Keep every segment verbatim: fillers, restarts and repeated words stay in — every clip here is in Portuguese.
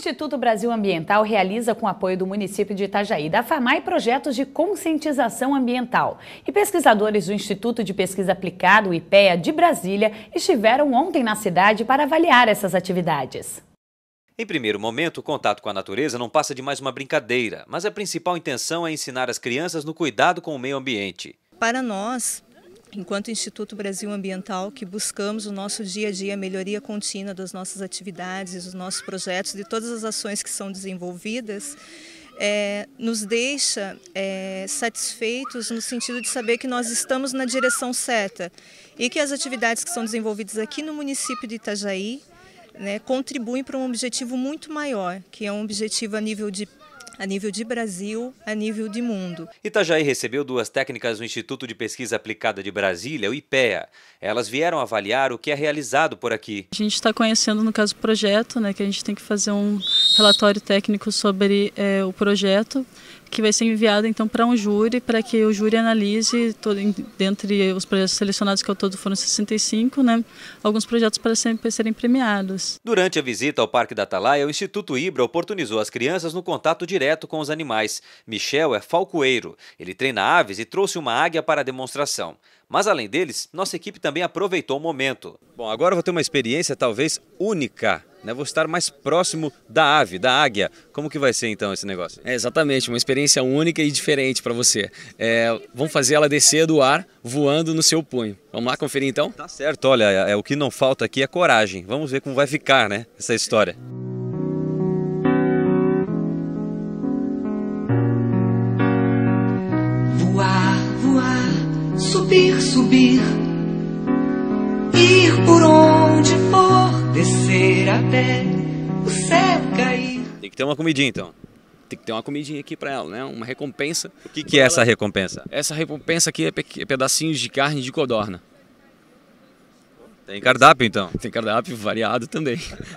Instituto Brasil Ambiental realiza, com apoio do município de Itajaí, da FAMAI, projetos de conscientização ambiental. E pesquisadores do Instituto de Pesquisa Aplicada, o IPEA, de Brasília, estiveram ontem na cidade para avaliar essas atividades. Em primeiro momento, o contato com a natureza não passa de mais uma brincadeira, mas a principal intenção é ensinar as crianças no cuidado com o meio ambiente. Para nós, enquanto Instituto Brasil Ambiental, que buscamos o nosso dia a dia, a melhoria contínua das nossas atividades, dos nossos projetos, de todas as ações que são desenvolvidas, é, nos deixa é, satisfeitos no sentido de saber que nós estamos na direção certa e que as atividades que são desenvolvidas aqui no município de Itajaí, né, contribuem para um objetivo muito maior, que é um objetivo a nível de a nível de Brasil, a nível de mundo. Itajaí recebeu duas técnicas do Instituto de Pesquisa Aplicada de Brasília, o IPEA. Elas vieram avaliar o que é realizado por aqui. A gente está conhecendo, no caso, o projeto, né, que a gente tem que fazer um relatório técnico sobre é, o projeto, que vai ser enviado então para um júri, para que o júri analise, todo, dentre os projetos selecionados, que ao todo foram sessenta e cinco, né, alguns projetos para serem, para serem premiados. Durante a visita ao Parque da Atalaia, o Instituto IBRA oportunizou as crianças no contato direto com os animais. Michel é falcoeiro. Ele treina aves e trouxe uma águia para a demonstração. Mas além deles, nossa equipe também aproveitou o momento. Bom, agora eu vou ter uma experiência talvez única, né? Vou estar mais próximo da ave, da águia. Como que vai ser então esse negócio? É exatamente, uma experiência única e diferente para você. É, vamos fazer ela descer do ar voando no seu punho. Vamos lá conferir então? Tá certo, olha, é, é, o que não falta aqui é coragem. Vamos ver como vai ficar, né, essa história. Voar, voar. Subir, subir, ir por onde for, descer até o céu cair. Tem que ter uma comidinha então. Tem que ter uma comidinha aqui para ela, né? Uma recompensa. O que, que é essa recompensa? Essa recompensa aqui é pe pedacinhos de carne de codorna. Tem cardápio então? Tem cardápio variado também.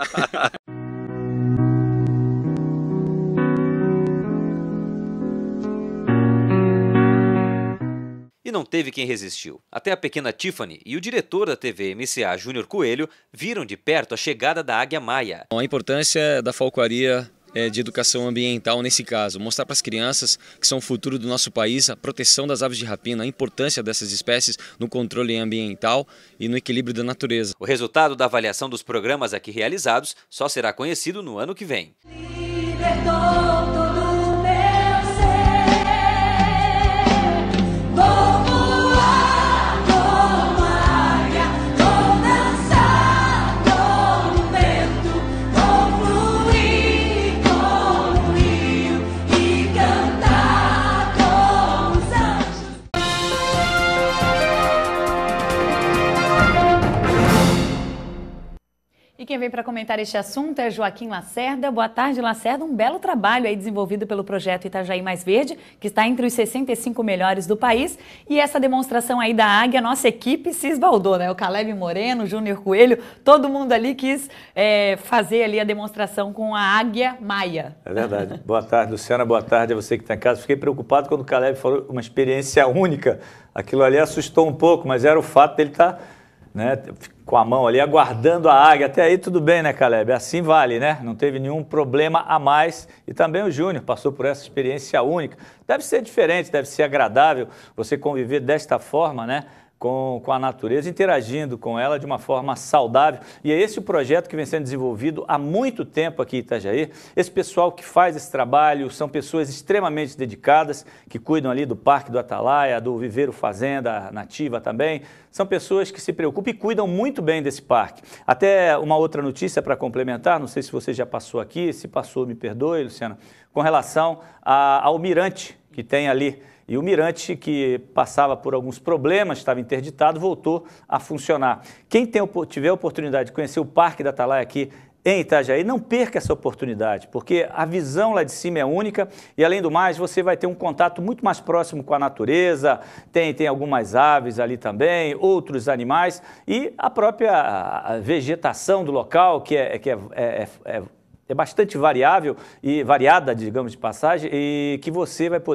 E não teve quem resistiu. Até a pequena Tiffany e o diretor da T V M C A, Júnior Coelho, viram de perto a chegada da águia maia. A importância da falcoaria é, de educação ambiental nesse caso, mostrar para as crianças que são o futuro do nosso país, a proteção das aves de rapina, a importância dessas espécies no controle ambiental e no equilíbrio da natureza. O resultado da avaliação dos programas aqui realizados só será conhecido no ano que vem. Libertou todo E quem vem para comentar este assunto é Joaquim Lacerda. Boa tarde, Lacerda. Um belo trabalho aí desenvolvido pelo projeto Itajaí Mais Verde, que está entre os sessenta e cinco melhores do país. E essa demonstração aí da águia, nossa equipe se esbaldou, né? O Caleb Moreno, o Júnior Coelho, todo mundo ali quis é, fazer ali a demonstração com a águia maia. É verdade. Boa tarde, Luciana. Boa tarde a você que está em casa. Fiquei preocupado quando o Caleb falou uma experiência única. Aquilo ali assustou um pouco, mas era o fato dele estar... né, com a mão ali, aguardando a águia. Até aí tudo bem, né, Caleb? Assim vale, né? Não teve nenhum problema a mais. E também o Júnior passou por essa experiência única. Deve ser diferente, deve ser agradável você conviver desta forma, né? Com, com a natureza, interagindo com ela de uma forma saudável. E é esse o projeto que vem sendo desenvolvido há muito tempo aqui em Itajaí. Esse pessoal que faz esse trabalho são pessoas extremamente dedicadas, que cuidam ali do Parque do Atalaia, do Viveiro Fazenda Nativa também. São pessoas que se preocupam e cuidam muito bem desse parque. Até uma outra notícia para complementar, não sei se você já passou aqui, se passou, me perdoe, Luciana, com relação a, ao mirante que tem ali. E o mirante, que passava por alguns problemas, estava interditado, voltou a funcionar. Quem tem, tiver a oportunidade de conhecer o Parque da Atalaia aqui em Itajaí, não perca essa oportunidade, porque a visão lá de cima é única e, além do mais, você vai ter um contato muito mais próximo com a natureza, tem, tem algumas aves ali também, outros animais e a própria vegetação do local, que é, que é, é, é é bastante variável e variada, digamos de passagem, e que você vai poder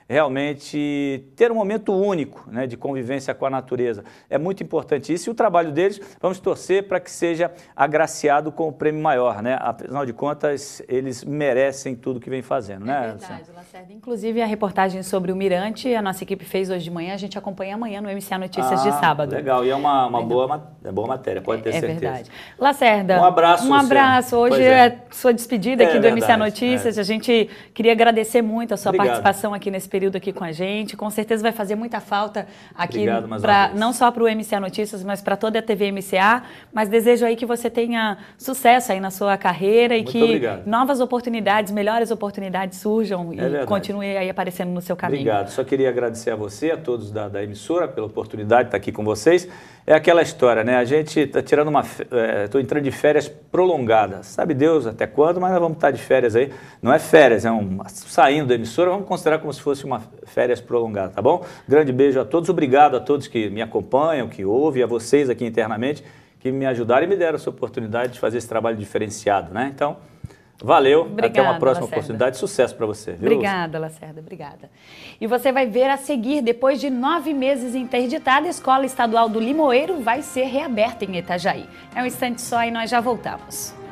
realmente ter um momento único, né, de convivência com a natureza. É muito importante isso e o trabalho deles, vamos torcer para que seja agraciado com o prêmio maior, né? Afinal de contas, eles merecem tudo que vem fazendo, né? É verdade, Lacerda. Inclusive a reportagem sobre o Mirante, a nossa equipe fez hoje de manhã, a gente acompanha amanhã no M C A Notícias ah, de sábado. Legal, e é uma, uma boa, é boa matéria, pode ter é, certeza. É verdade. Lacerda, um abraço. Um abraço. Hoje é. é sua despedida aqui é, do verdade, M C A Notícias. É. A gente queria agradecer muito a sua Obrigado. participação aqui nesse período aqui com a gente. Com certeza vai fazer muita falta aqui, pra, não só para o M C A Notícias, mas para toda a T V M C A. Mas desejo aí que você tenha sucesso aí na sua carreira e muito que obrigado. novas oportunidades, melhores oportunidades surjam é e verdade. continue aí aparecendo no seu caminho. Obrigado. Só queria agradecer a você, a todos da, da emissora, pela oportunidade de estar aqui com vocês. É aquela história, né? A gente está tirando uma... Estou é, entrando de férias prolongadas. Sabe Deus até quando, mas nós vamos estar de férias aí. Não é férias, é um... Saindo da emissora, vamos considerar como se fosse uma férias prolongada, tá bom? Grande beijo a todos. Obrigado a todos que me acompanham, que ouvem, a vocês aqui internamente, que me ajudaram e me deram essa oportunidade de fazer esse trabalho diferenciado, né? Então... Valeu, Obrigada, até uma próxima Lacerda. oportunidade, sucesso para você. Viu? Obrigada, Lacerda, obrigada. E você vai ver a seguir, depois de nove meses interditada, a Escola Estadual do Limoeiro vai ser reaberta em Itajaí. É um instante só e nós já voltamos.